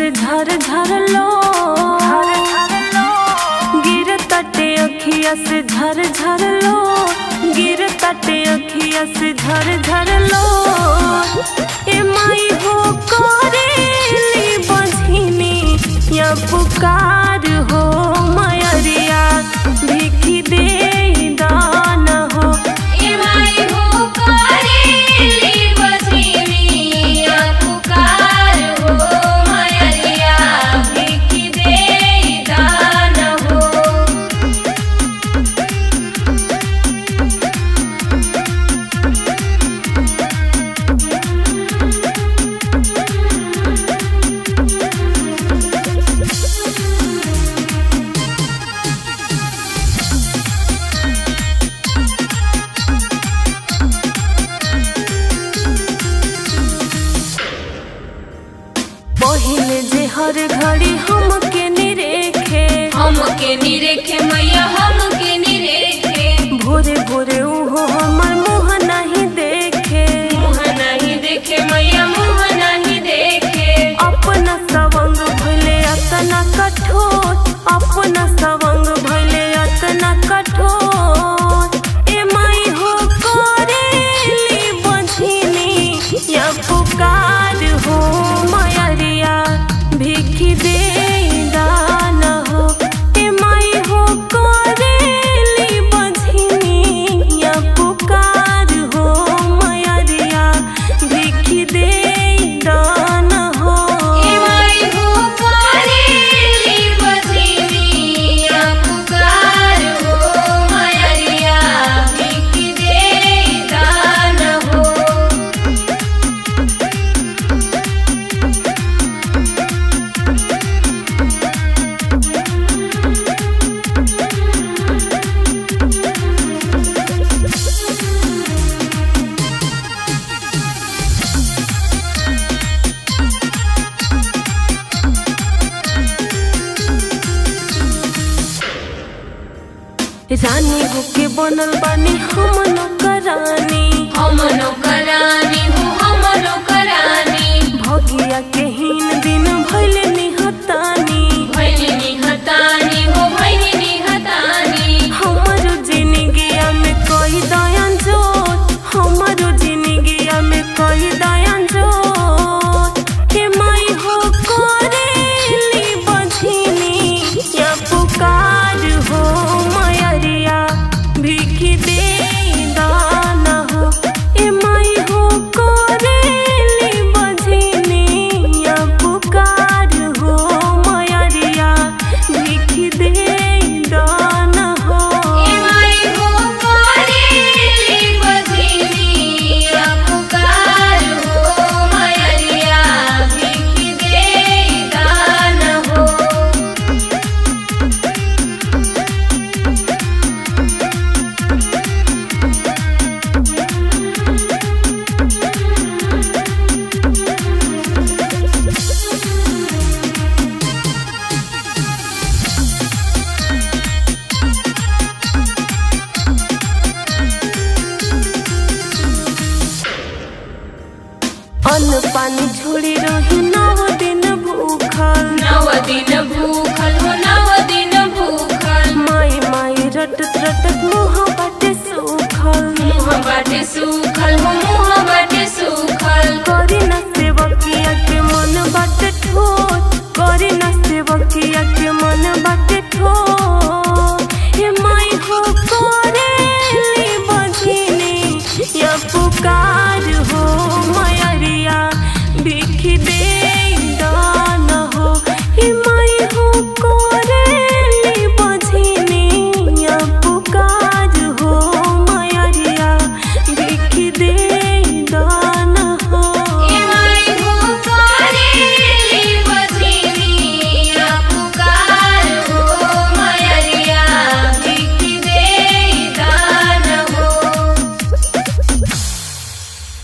से झर झर लो, गिर तटे अखिया से झर झर लो, गिर तटे अखिया से झर झर लो। ए माई हो करेली बंझिनी या पुकार हो मयरिया भिखी दे दान हो। ए माई हो करेली बंझिनी या पुकार हो मयरिया भिखी दे दान हो। पहिले जे हर घड़ी हमके निरेखे मैया हमके निरेखे। भोरे भोरे उहो हमर मुँह नहीं देखे, मुँह नहीं देखे मैया मुँह नहीं देखे। अपना सवंग भइले अतना कठोर, अपना सवंग भइले अतना कठोर। ए माई हो करेली बंझिनी या पुकार हो मयरिया भिखी दे दान हो। ए माई हो करेली बंझिनी या पुकार हो मयरिया भिखी दे दान हो। ए माई हो करेली बंझिनी या पुकार हो मयरिया भिखी दे दान हो। रानी होके बनल बानी हम नौकरानी, हम नौकरानी हो हम नौकरानी। भगिया के हीन दिन भइले